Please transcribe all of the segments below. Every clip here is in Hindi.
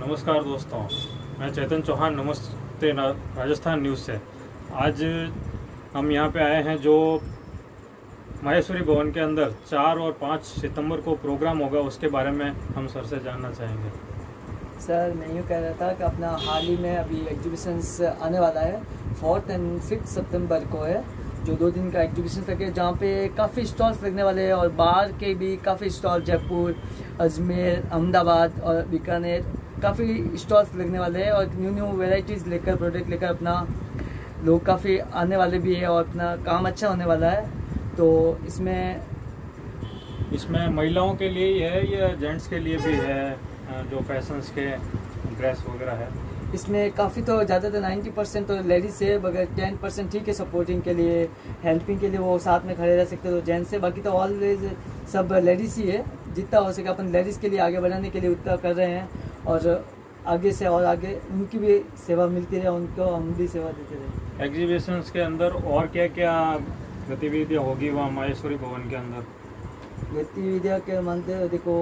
नमस्कार दोस्तों, मैं चेतन चौहान नमस्ते राजस्थान न्यूज़ से। आज हम यहाँ पे आए हैं जो माहेश्वरी भवन के अंदर 4 और 5 सितंबर को प्रोग्राम होगा, उसके बारे में हम सर से जानना चाहेंगे। सर, मैं यूँ कह रहा था कि अपना हाल ही में अभी एग्जीबिशंस आने वाला है। 4 और 5 सितंबर को है जो 2 दिन का एग्जीबिशन लगे, जहाँ पे काफ़ी स्टॉल्स लगने वाले हैं और बाहर के भी काफ़ी स्टॉल, जयपुर, अजमेर, अहमदाबाद और बीकानेर काफ़ी स्टॉल्स लगने वाले हैं और न्यू वेराइटीज़ लेकर, प्रोडक्ट लेकर अपना लोग काफ़ी आने वाले भी है और अपना काम अच्छा होने वाला है। तो इसमें महिलाओं के लिए ही है या जेंट्स के लिए भी है, जो फैशंस के ड्रेस वगैरह है? इसमें काफ़ी तो ज़्यादातर 90% तो लेडीज़ है, मगर 10% ठीक है सपोर्टिंग के लिए, हेल्पिंग के लिए वो साथ में खड़े रह सकते तो जेंट्स है। बाकी तो ऑलवेज सब लेडीज़ ही है। जितना हो सके अपन लेडीज़ के लिए आगे बढ़ाने के लिए उतना कर रहे हैं और आगे से और आगे उनकी भी सेवा मिलती रहे, उनको हम भी सेवा देते रहे। एग्जीबिशंस के अंदर और क्या क्या गतिविधियाँ होगी वहाँ माहेश्वरी भवन के अंदर? गतिविधियाँ के मानते देखो,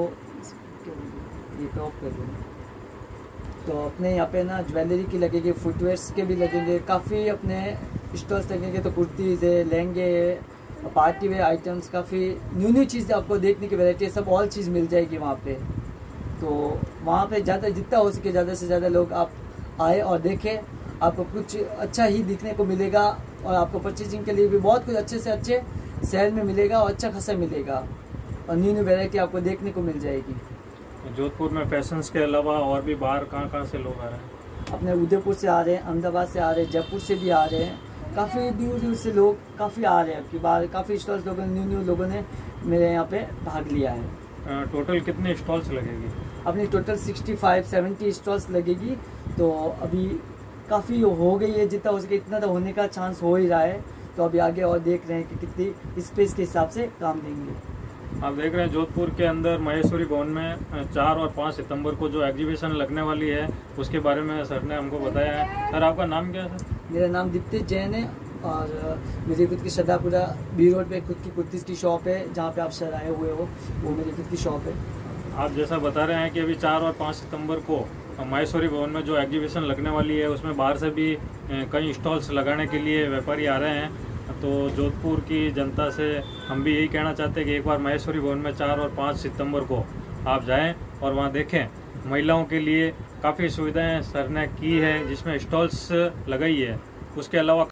ये टॉप कर दूँ तो अपने यहाँ पे ना ज्वेलरी की लगेगी, फुटवेयर्स के भी लगेंगे, काफ़ी अपने स्टॉल्स लगेंगे। तो कुर्तीज़ है, लहंगे है, पार्टी वेयर आइटम्स, काफ़ी न्यू चीज़ आपको देखने की वैरायटी है, सब ऑल चीज़ मिल जाएगी वहाँ पे। तो वहाँ पे ज़्यादा जितना हो सके ज़्यादा से ज़्यादा लोग आप आए और देखें, आपको कुछ अच्छा ही दिखने को मिलेगा और आपको परचेजिंग के लिए भी बहुत कुछ अच्छे से अच्छे सेल में मिलेगा और अच्छा खासा मिलेगा और न्यू वैरायटी आपको देखने को मिल जाएगी। जोधपुर में फैशंस के अलावा और भी बाहर कहाँ से लोग आ रहे हैं? अपने उदयपुर से आ रहे हैं, अहमदाबाद से आ रहे हैं, जयपुर से भी आ रहे हैं, काफ़ी दूर से लोग काफ़ी आ रहे हैं। आपकी बार काफ़ी स्टॉल्स लोगों ने न्यू लोगों ने मेरे यहाँ पे भाग लिया है। टोटल कितने स्टॉल्स लगेगी? अपनी टोटल 65-70 स्टॉल्स लगेगी। तो अभी काफ़ी हो गई है, जितना हो सके इतना तो होने का चांस हो ही रहा है। तो अभी आगे और देख रहे हैं कि कितनी स्पेस के हिसाब से काम देंगे। आप देख रहे हैं जोधपुर के अंदर माहेश्वरी भवन में 4 और 5 सितंबर को जो एग्जीबिशन लगने वाली है, उसके बारे में सर ने हमको बताया है। सर, आपका नाम क्या है? सर, मेरा नाम दीप्ति जैन है और मेरी खुद की सदापुरा बी रोड पे खुद की कुर्तीज़ की शॉप है, जहाँ पे आप सर आए हुए हो, वो मेरी खुद की शॉप है। आप जैसा बता रहे हैं कि अभी 4 और 5 सितंबर को माहेश्वरी भवन में जो एग्जीबिशन लगने वाली है, उसमें बाहर से भी कई स्टॉल्स लगाने के लिए व्यापारी आ रहे हैं। तो जोधपुर की जनता से हम भी यही कहना चाहते हैं कि एक बार माहेश्वरी भवन में 4 और 5 सितंबर को आप जाएं और वहां देखें। महिलाओं के लिए काफ़ी सुविधाएं सर ने की है, जिसमें स्टॉल्स लगाई है। उसके अलावा